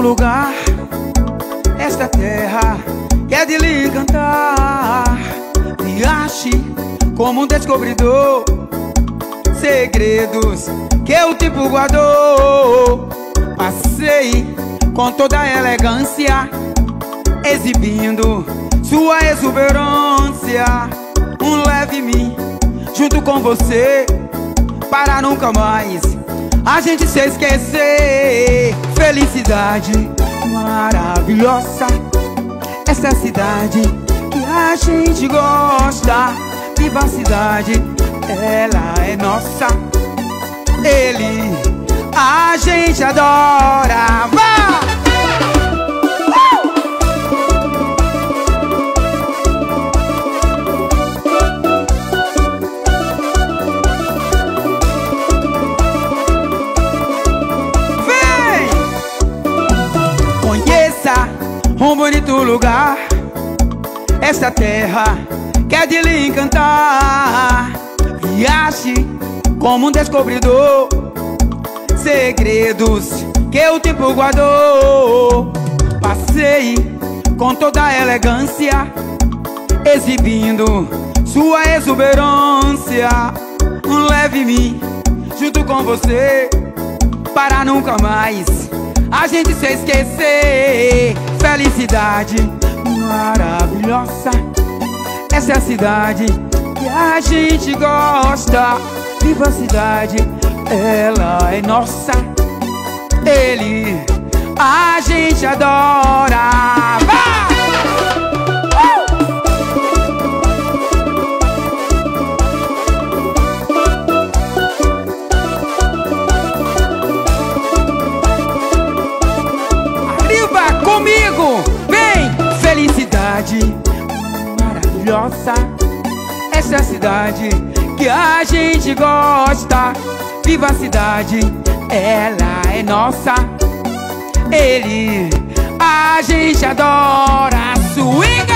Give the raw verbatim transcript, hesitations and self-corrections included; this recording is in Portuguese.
lugar, esta terra que é de lhe cantar. Viaje como um descobridor, segredos que o tempo guardou. Passei com toda a elegância, exibindo sua exuberância. Um leve-me junto com você, para nunca mais a gente se esquecer. Felicidade maravilhosa, essa é a cidade que a gente gosta. Vivacidade, ela é nossa. Ele, a gente adora. Vá! Vem! Conheça um bonito lugar, esta terra que é de lhe encantar. Viaje como um descobridor, segredos que o tempo guardou. Passei com toda a elegância, exibindo sua exuberância. Leve-me junto com você, para nunca mais a gente se esquecer. Felicidade maravilhosa, essa é a cidade que a gente gosta. Vivacidade, ela é nossa. Ele, a gente adora. Vá! Arriba comigo, vem! Felicidade maravilhosa, essa é a cidade que a gente gosta. Vivacidade, ela é nossa. Ele, a gente adora. Swing!